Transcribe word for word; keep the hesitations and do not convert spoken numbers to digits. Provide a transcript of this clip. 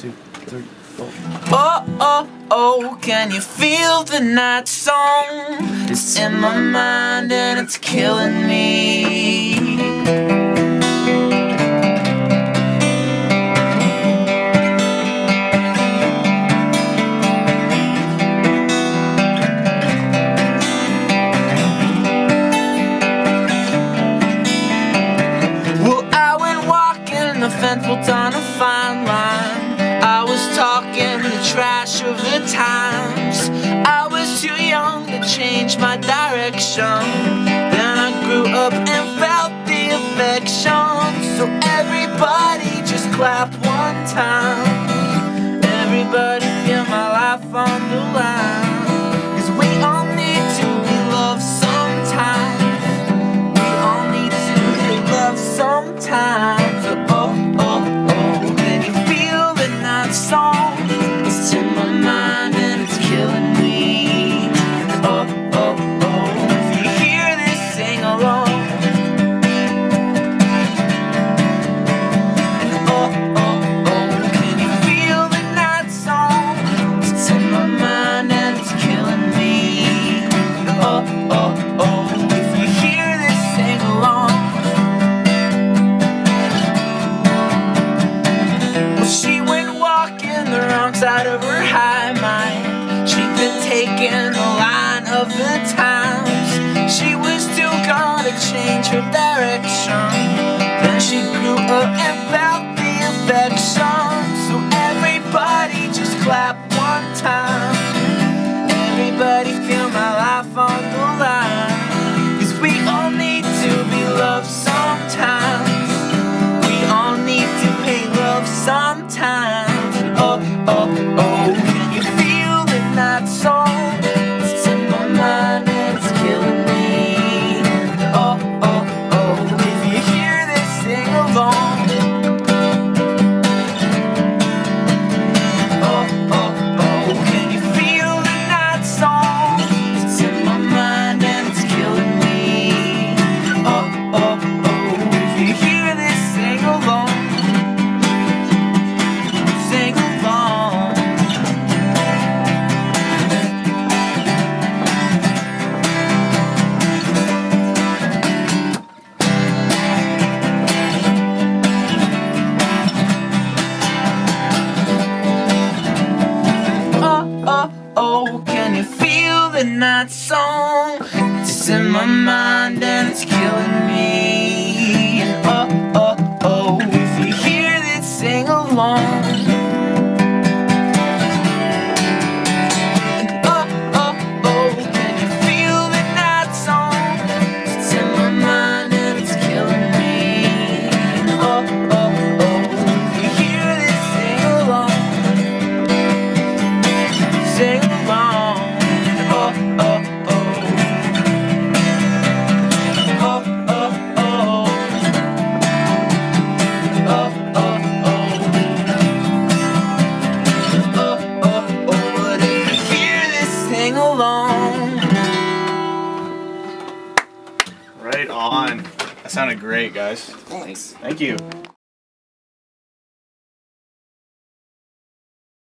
two, three, four. Oh, oh, oh, can you feel the night song? It's in my mind and it's killing me. Well, I went walking the fence built on a fine line. I was talking the trash of the times. I was too young to change my direction. Then I grew up and felt the affection. So everybody just clap one time. Everybody feel my life on the line. 'Cause we all need to be loved sometimes. We all need to be loved sometimes. Oh, oh, oh, can you feel the night song? It's in my mind and it's killing me. Oh, oh, oh, if you hear this, sing along. Oh, oh, oh, can you feel the night song? It's in my mind and it's killing me. Oh, oh, oh, if you hear this, sing along. Well, she went walking the wrong side of her high mind. She'd been taking the line of the times. She was still gonna change her direction. Then she grew up and felt the affection. So everybody just clap one time. Everybody feel my life on the line. 'Cause we all need to be loved sometimes. We all need to pay love sometimes. Oh, oh, oh, can you feel the night song? It's in my mind and it's killing me. Oh, oh, oh, if you hear this, sing along. Oh, oh, oh, can you feel the night song? It's in my mind and it's killing me. Oh, oh, oh, if you hear this, sing along. Sing along. Oh, oh, oh, can you feel the night song? It's in my mind and it's killing me. Oh, oh, oh, if you hear this, sing along. Oh, oh, oh, can you feel the night song? It's in my mind and it's killing me. Oh, oh, oh, if you hear this, sing along. Sing along. Oh, oh, oh. Oh, oh, oh. Oh, oh, oh. Oh, oh, oh. But if you hear this, sing along. Right on. That sounded great, guys. Thanks. Thank you.